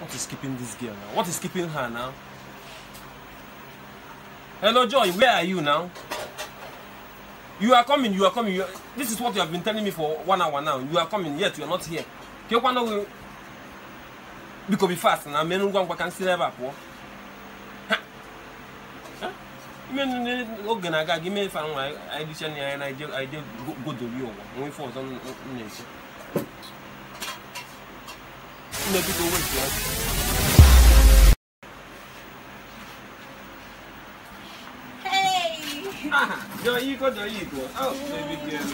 What is keeping this girl now? What is keeping her now? Hello, Joy, where are you now? You are coming, you are coming. This is what you have been telling me for 1 hour now. You are coming, yet you are not here. Because be fast and I'm can still ever poor. Give me if I did and I did go to you. Only for some nation. Maybe go with you. Yo, you go. Oh, baby girl.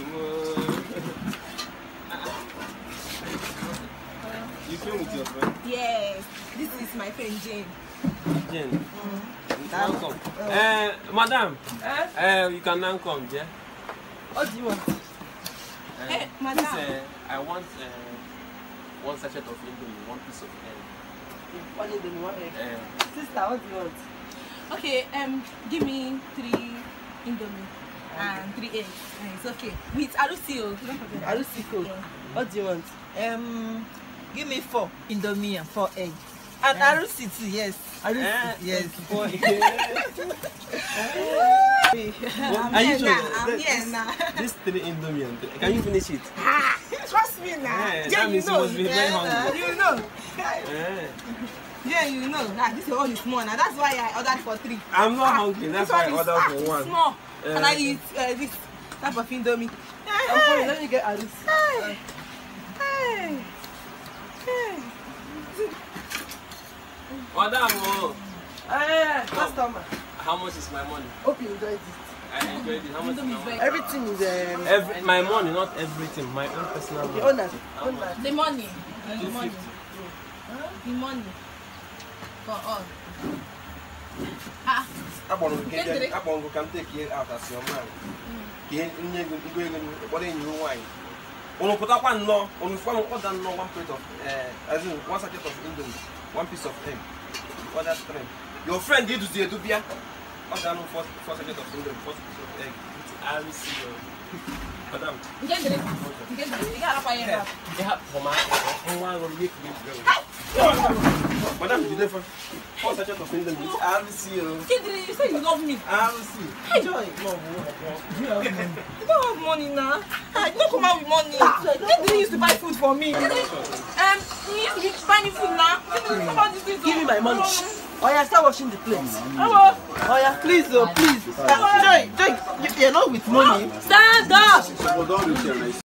You came with your friend? Yes. This is my friend Jane. Jane. Welcome. Madam. You can now come, yeah? What do you want? Hey, madam. Please, I want 1 sachet of indomie, 1 piece of egg. 1 indomie, 1 egg. Sister, what do you want? Okay, give me 3 indomie and 3 eggs. It's okay. With arusi. Arusi cook. Yeah. What do you want? Give me 4 indomie and 4 eggs. And arusi too, yes. Arusi, yes. 4 eggs. Are you sure? I'm here now. This 3 indomie and 3. Can you finish it? Trust me now. That means you must be very hungry. You know. Yeah, you know. This one is small now. That's why I ordered for 3. I'm not hungry. That's why I ordered for 1. Small. And I eat this type of indomie. Hey. Let me get Aris. Hey. Madam, Customer. how much is my money? Hope you enjoyed it. I enjoyed it. How much is my money? Everything is my money, not everything. My own personal money. the owner. The money. The money. The money. For all. Abongo can take you out as your man. What in your wine? On put up 1 law, on one other no 1 plate of as in 1 sachet of indomie, 1 piece of egg. What that's 3. Your friend did to the Dubia. What done 4 sachet of indomie, 4 piece of egg. I will see you. Madam. You get it. You got to buy it. They have for my own make me Madam, you there for 4 sachet of indomie. I will see you. You say you love me. I will see. Hey, Joy. You don't have money now. I don't come out with money. They used to buy food for me. You used to be buying food now. Give me my money. Oh yeah, start washing the plates. Oh yeah, please, please. Joy, you're not with money. Stand up.